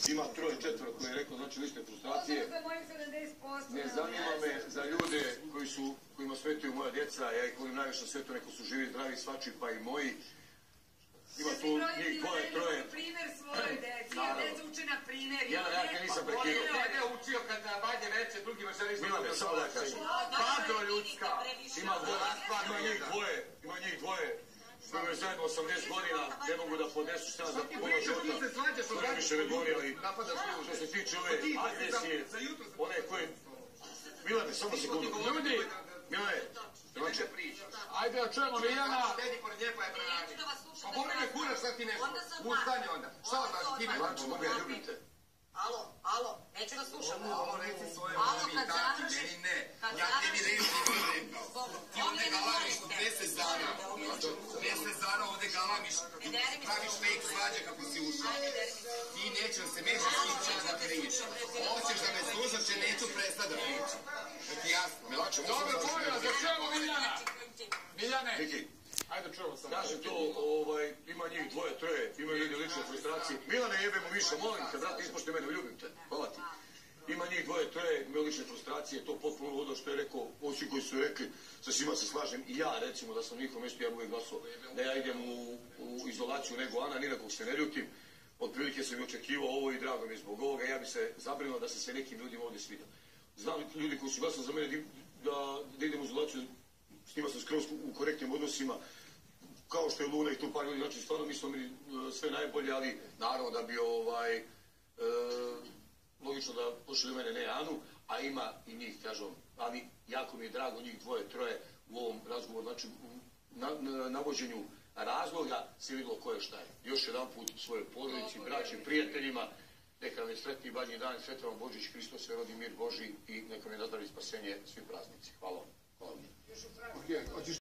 ima 3-4 koji je rekao, znači lične frustracije. Ne zanima me za ljude kojima smetaju moja djeca, ja ih volim najviše na svijetu, neko su živi, zdravi, svači, pa i moji. Ima tu njih dvoje, troje. Primjer svoje djeci, ja djeca uče na primjer. Ja te nisam prekidao. Tebe učio kad manje reče, drugima se ništa Milane, samo da kažem. Bando ljudska. Ima njih dvoje. Smo imali zajedno 80 godina, ne mogu da podnesu šta za puno života. To ne više ne govori, ali što se tiče ove agresije, one koje... Milane, samo sekundu. Ljudi! Milane, znači... Ajde, da čujemo Miljana. Sedi pored nje pa je prenađi. Pa boli me kurac šta ti nešto. Ustani onda. Šta vas znači ti me? Znači, mogu ja ljubim te. Alo, neću da slušam. Ovo reci svoje mami i tati, meni ne. Ja tebi reći nisam rekao. Ti ovdje galamiš 10 dana. 10 dana ovdje galamiš. Praviš fake svađe kako si ušao. Ti nećeš se mešati s tim češ da pričam. Hoćeš da me slušaš, jer neću prestati da pričam. Da ti jasno. Dobro, pojela, da čujemo Miljana. Miljane. Viki. Ajde, čujemo sam. Kažem to, ima njih dvoje, troje, imaju ljudi lične frustracije. Milane, jebemo više, molim te, brate, ispošti mene, ljubim te. Hvala ti. Ima njih dvoje, troje, imaju lične frustracije, to potpuno ono što je rekao, osim koji su rekli, sa svima se slažem. I ja, recimo, da sam u njihovom mjestu, ja bi uvijek glasao da ja idem u izolaciju nego Ana, ni na kog se ne ljutim. Otprilike sam i očekivao ovo i drago mi je zbog ovoga, ja bi se zabrinuo da se sve nekim ljudima ovdje svida. Znam ljudi koji su glasali za mene da idem u izolaciju, s njima sam skroz u korektnim odnosima, kao što je Luna i tu par ljudi, znači stvarno mislimo mi sve najbolje, ali naravno da bi logično da pošalju mene, ne Anu, a ima i njih, kažem, ali jako mi je drago njih dvoje, troje u ovom razgovoru, znači u navođenju razloga se vidjelo ko je šta je. Još jedan put svojoj porodici, braći, prijateljima, neka vam je sretni badnji dan, sretan vam Božić, Hristos se rodi, mir Boži i neka vam je nazdravi spasenje svi praznici. Hvala vam. Hvala vam.